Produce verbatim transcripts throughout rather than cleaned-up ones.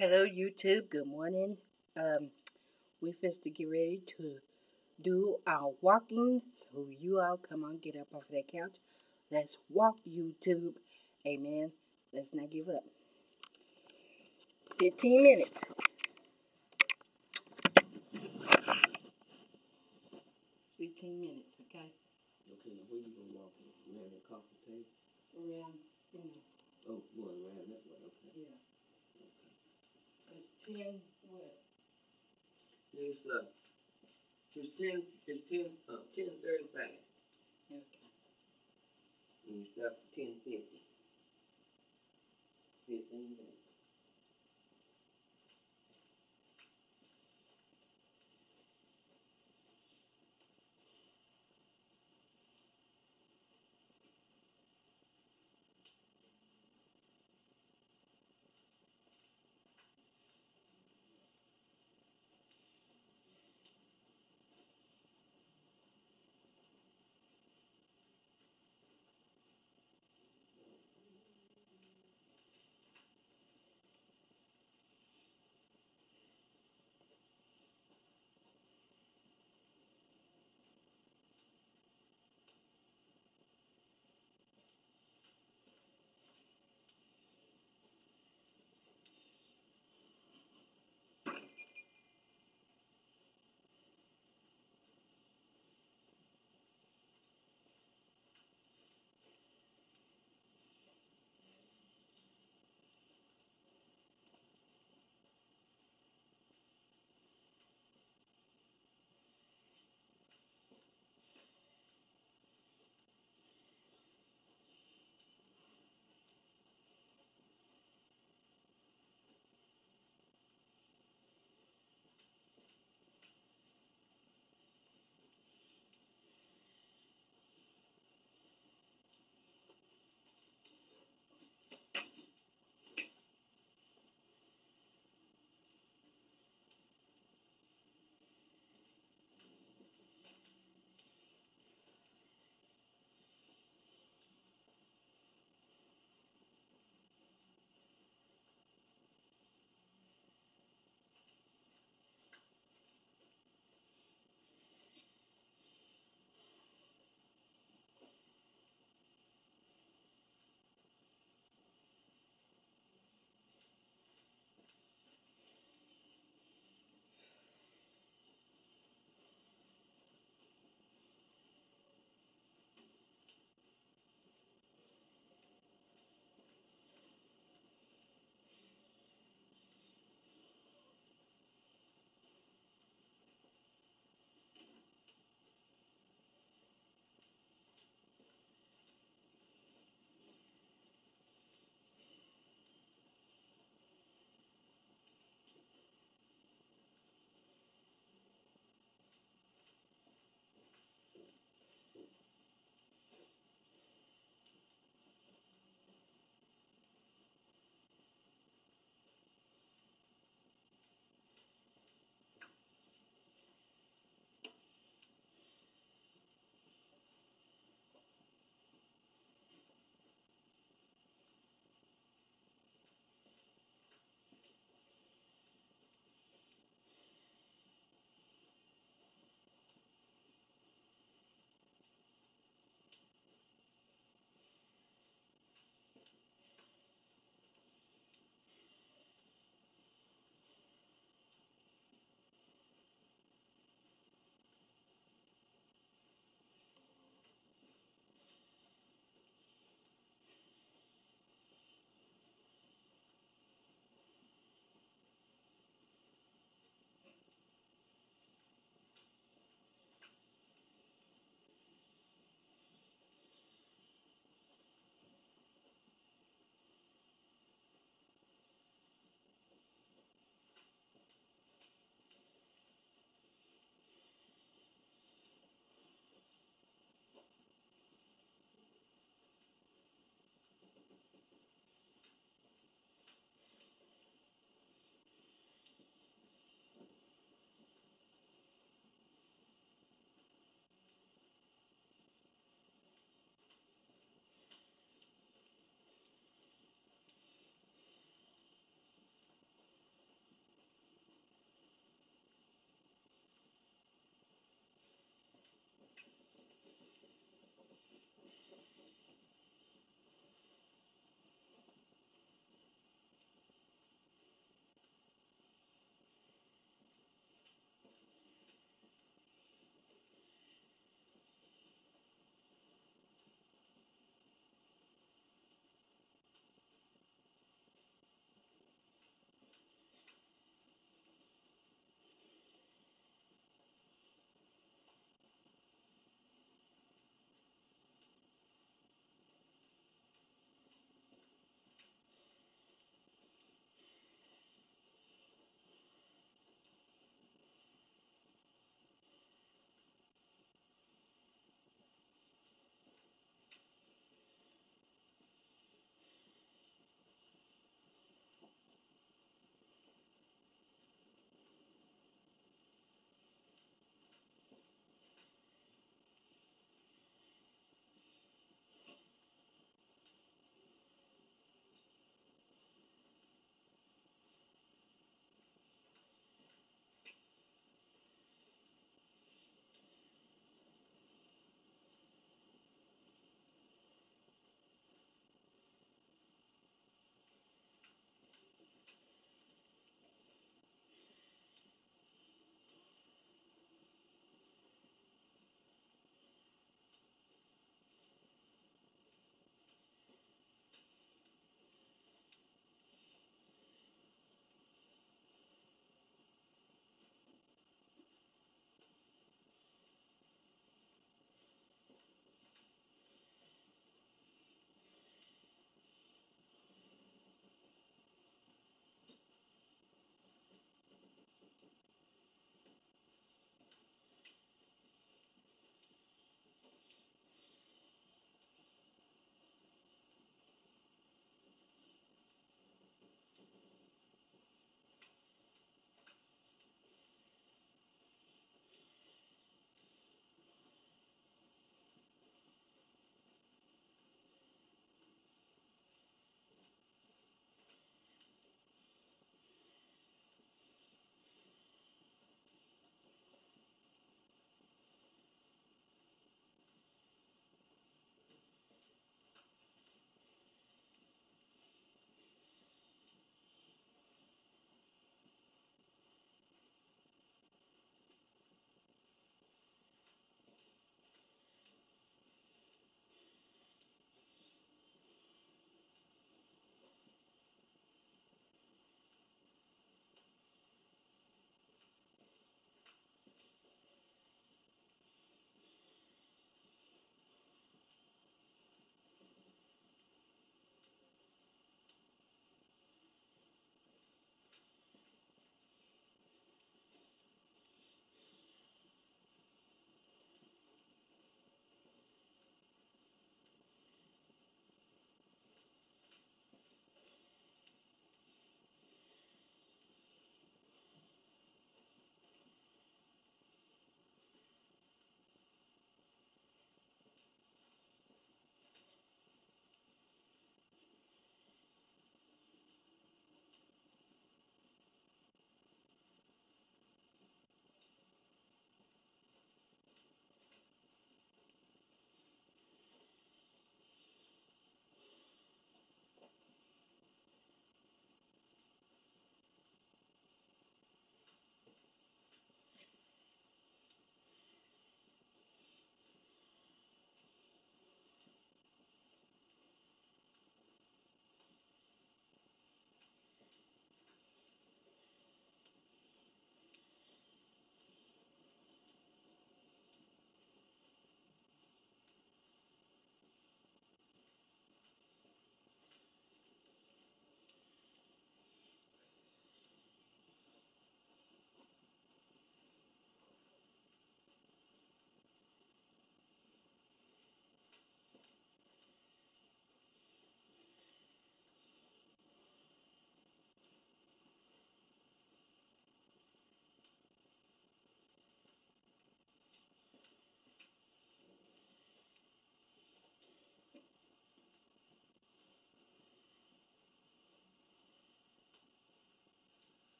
Hello YouTube, good morning. Um, we fist to get ready to do our walking. So you all come on, get up off of that couch. Let's walk YouTube. Amen. Let's not give up. fifteen minutes. fifteen minutes, okay? Okay, now where you gonna walk it? Around that coffee table? Around, you know. Oh, going around that way, okay. Yeah. Okay. It's ten, what? It's, uh, it's ten, it's ten, uh, ten thirty-five. Okay. And you stop at ten fifty. Fifteen minutes.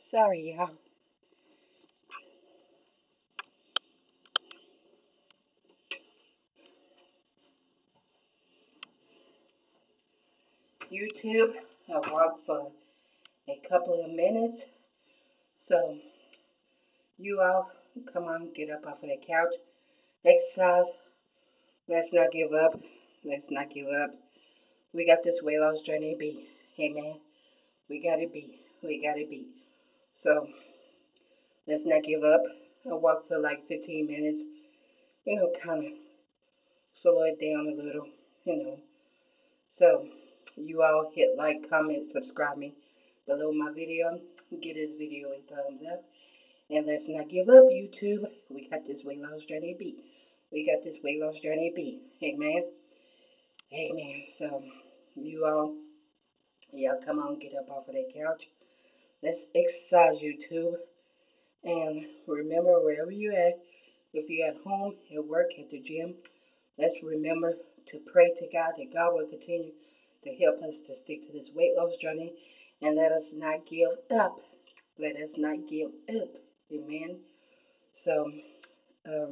Sorry, y'all. YouTube, I walked for a couple of minutes. So, you all, come on, get up off of the couch. Exercise. Let's not give up. Let's not give up. We got this weight loss journey to be. Amen. We got to be. We got to be. So, let's not give up. I walked for like fifteen minutes. You know, kind of slow it down a little. You know. So, you all hit like, comment, subscribe me below my video. Give this video a thumbs up. And let's not give up, YouTube. We got this weight loss journey to be. We got this weight loss journey to be. Amen. Amen. So, you all, y'all come on, get up off of that couch. Let's exercise, YouTube. And remember, wherever you're at, if you're at home, at work, at the gym, let's remember to pray to God that God will continue to help us to stick to this weight loss journey. And let us not give up. Let us not give up. Amen. So, um,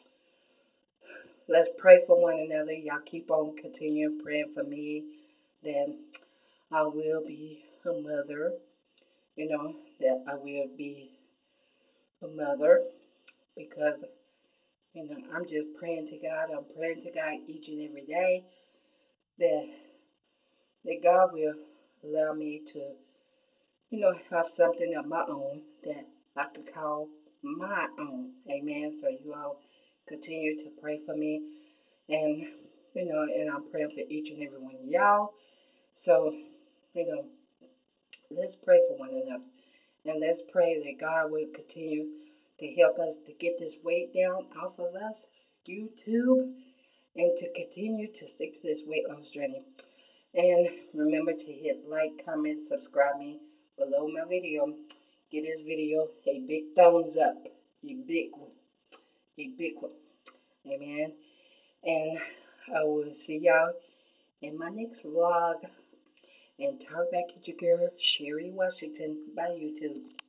let's pray for one another. Y'all keep on continuing praying for me that I will be a mother. You know, that I will be a mother because, you know, I'm just praying to God. I'm praying to God each and every day that, that God will allow me to, you know, have something of my own that I could call my own. Amen. So you all continue to pray for me. And, you know, and I'm praying for each and every one of y'all. So, you know, let's pray for one another. And let's pray that God will continue to help us to get this weight down off of us, YouTube, and to continue to stick to this weight loss journey. And remember to hit like, comment, subscribe me below my video. Give this video a big thumbs up. A big one. A big one. Amen. And I will see y'all in my next vlog. And talk back at your girl, Sherry Washington, by YouTube.